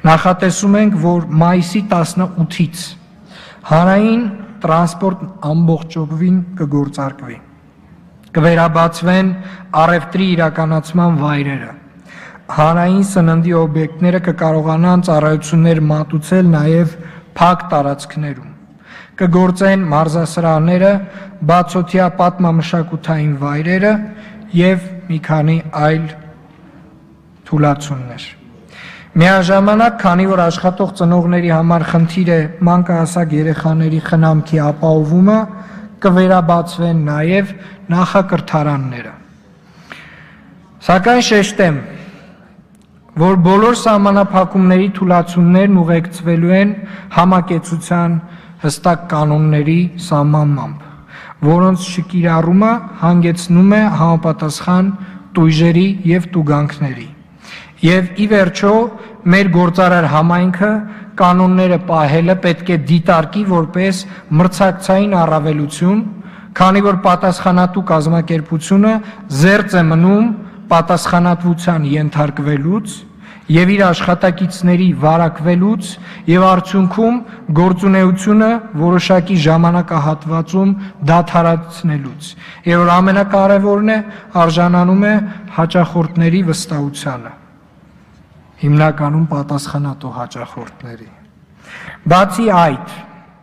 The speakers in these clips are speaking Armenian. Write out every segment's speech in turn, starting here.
Նախատեսում ենք, որ մայիսի 18-ից հանրային տրանսպորտ ամբողջովին կգործարկվի, կվերաբացվեն առևտրի իրականացման վայրերը, հանրային սննդի օբյեկտները կկարողանան ծառայություններ մատուցել նաև փակ տարածքներում, կգործեն մարզասրահները, բացօթյա պատմամշակութային վայրերը և մի քանի այլ թուլացումներ։ Միաժամանակ, քանի որ աշխատող ծնողների համար խնդիր է մանկահասակ երեխաների խնամքի ապահովումը, կվերաբացվեն նաև նախակրթարանները։ Սակայն շեշտեմ, որ բոլոր սահմանափակումների թուլացումներն ուղեկցվելու են համակեցության հստակ կանոնների սահմանմամբ, որոնց չկիրառումը հանգեցնում է համապատասխան տույժերի և տուգանքների։ Եվ ի վերջո, մեր գործարար համայնքը կանոնները պահելը պետք է դիտարկի որպես մրցակցային առավելություն, քանի որ պատասխանատու կազմակերպությունը զերծ է մնում պատասխանատվության ենթարկվելուց և իր աշխատակիցների վարակվելուց և արդյունքում գործունեությունը որոշակի ժամանակահատվածում դադարեցնելուց, և որ ամենակարևորն է, արժանանում է հաճախորդների վստահությանը, հիմնականում պատասխանատու հաճախորդների։ Բացի այդ,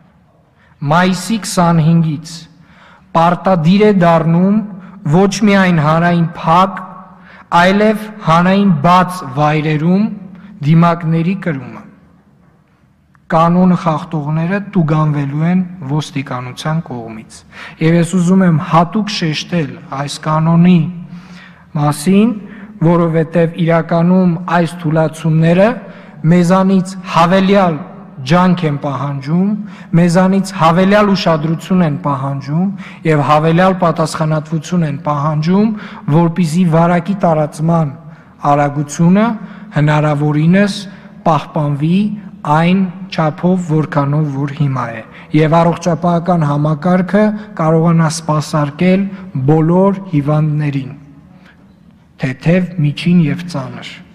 մայիսի 25-ից պարտադիր է դառնում ոչ միայն հանրային փակ, այլև հանրային բաց վայրերում դիմակների կրումը։ Կանոնը խախտողները տուգանվելու են ոստիկանության կողմից։ Եվ ես ուզում եմ հատուկ շեշտել այս կանոնի մասին, որովհետև իրականում այս թուլացումները մեզանից հավելյալ ջանք են պահանջում, մեզանից հավելյալ ուշադրություն են պահանջում և հավելյալ պատասխանատվություն են պահանջում, որպեսզի վարակի տարածման արագությունը հնարավորինս պահպանվի այն չափով, որքանով որ հիմա է, և առողջապահական համակարգը կարողանա սպասարկել բոլոր հիվանդներին, թեթև, միջին և ծանր։